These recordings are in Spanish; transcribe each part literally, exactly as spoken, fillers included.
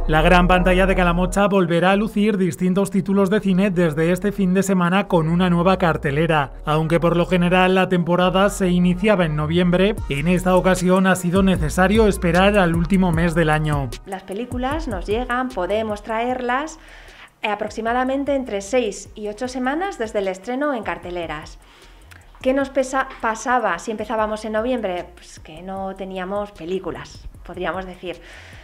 La gran pantalla de Calamocha volverá a lucir distintos títulos de cine desde este fin de semana con una nueva cartelera. Aunque por lo general la temporada se iniciaba en noviembre, en esta ocasión ha sido necesario esperar al último mes del año. Las películas nos llegan, podemos traerlas aproximadamente entre seis y ocho semanas desde el estreno en carteleras. ¿Qué nos pesa, pasaba si empezábamos en noviembre? Pues que no teníamos películas, podríamos decir,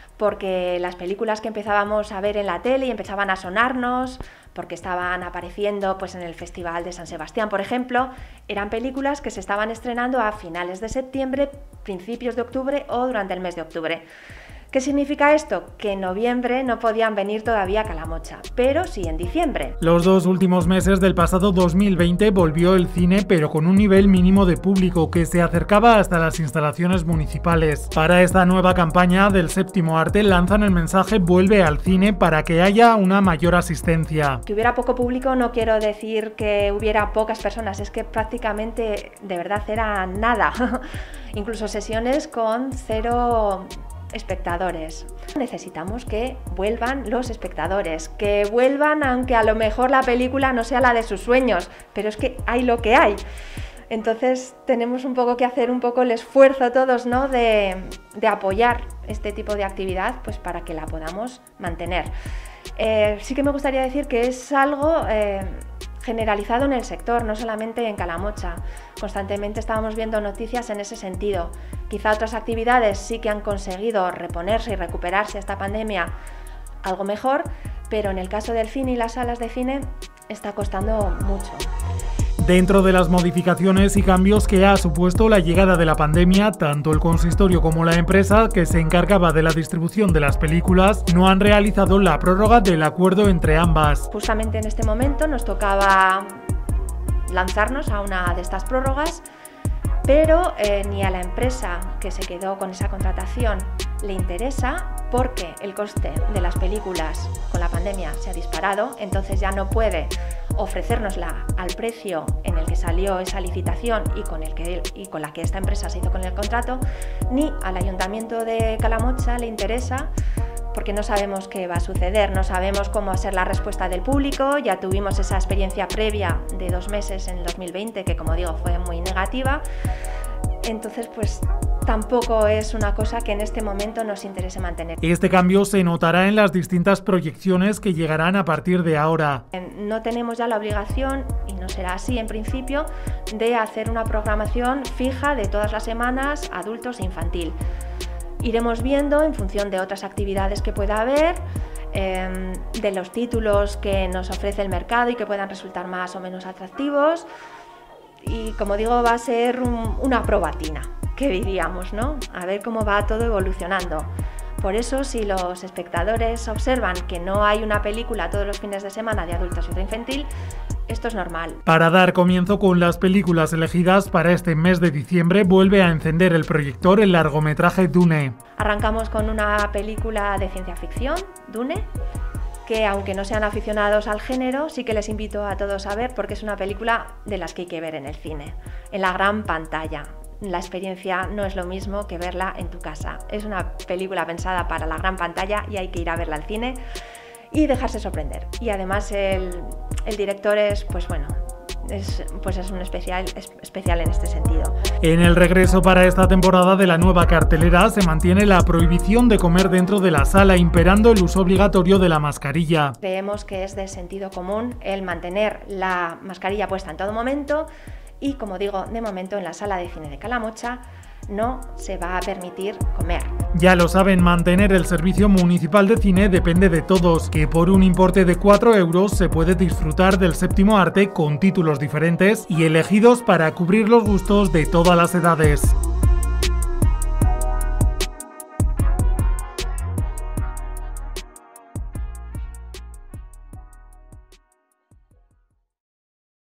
porque las películas que empezábamos a ver en la tele y empezaban a sonarnos, porque estaban apareciendo pues, en el Festival de San Sebastián, por ejemplo, eran películas que se estaban estrenando a finales de septiembre, principios de octubre o durante el mes de octubre. ¿Qué significa esto? Que en noviembre no podían venir todavía a Calamocha, pero sí en diciembre. Los dos últimos meses del pasado dos mil veinte volvió el cine, pero con un nivel mínimo de público que se acercaba hasta las instalaciones municipales. Para esta nueva campaña del Séptimo Arte lanzan el mensaje "Vuelve al cine" para que haya una mayor asistencia. Que hubiera poco público no quiero decir que hubiera pocas personas, es que prácticamente de verdad era nada. Incluso sesiones con cero espectadores. Necesitamos que vuelvan los espectadores, que vuelvan aunque a lo mejor la película no sea la de sus sueños, pero es que hay lo que hay. Entonces tenemos un poco que hacer un poco el esfuerzo todos, ¿no? de, de apoyar este tipo de actividad pues para que la podamos mantener. Eh, sí que me gustaría decir que es algo eh, generalizado en el sector, no solamente en Calamocha. Constantemente estábamos viendo noticias en ese sentido. Quizá otras actividades sí que han conseguido reponerse y recuperarse a esta pandemia algo mejor, pero en el caso del cine y las salas de cine está costando mucho. Dentro de las modificaciones y cambios que ha supuesto la llegada de la pandemia, tanto el consistorio como la empresa que se encargaba de la distribución de las películas no han realizado la prórroga del acuerdo entre ambas. Justamente en este momento nos tocaba lanzarnos a una de estas prórrogas, pero eh, ni a la empresa que se quedó con esa contratación le interesa porque el coste de las películas con la pandemia se ha disparado, entonces ya no puede ofrecérnosla al precio en el que salió esa licitación y con, el que, y con la que esta empresa se hizo con el contrato, ni al Ayuntamiento de Calamocha le interesa porque no sabemos qué va a suceder, no sabemos cómo va a ser la respuesta del público. Ya tuvimos esa experiencia previa de dos meses en el dos mil veinte que, como digo, fue muy negativa. Entonces, pues tampoco es una cosa que en este momento nos interese mantener. Este cambio se notará en las distintas proyecciones que llegarán a partir de ahora. No tenemos ya la obligación, y no será así en principio, de hacer una programación fija de todas las semanas, adultos e infantil. Iremos viendo en función de otras actividades que pueda haber, eh, de los títulos que nos ofrece el mercado y que puedan resultar más o menos atractivos. Y como digo, va a ser un, una probatina, que diríamos, ¿no? A ver cómo va todo evolucionando. Por eso, si los espectadores observan que no hay una película todos los fines de semana de adultos y de infantil, esto es normal. Para dar comienzo con las películas elegidas para este mes de diciembre, vuelve a encender el proyector el largometraje Dune. Arrancamos con una película de ciencia ficción, Dune, que aunque no sean aficionados al género, sí que les invito a todos a ver porque es una película de las que hay que ver en el cine, en la gran pantalla. La experiencia no es lo mismo que verla en tu casa. Es una película pensada para la gran pantalla y hay que ir a verla al cine y dejarse sorprender. Y además el, el director es, pues bueno, es, pues es un especial, es especial en este sentido. En el regreso para esta temporada de la nueva cartelera se mantiene la prohibición de comer dentro de la sala, imperando el uso obligatorio de la mascarilla. Creemos que es de sentido común el mantener la mascarilla puesta en todo momento y, como digo, de momento en la sala de cine de Calamocha no se va a permitir comer. Ya lo saben, mantener el servicio municipal de cine depende de todos, que por un importe de cuatro euros se puede disfrutar del Séptimo Arte con títulos diferentes y elegidos para cubrir los gustos de todas las edades.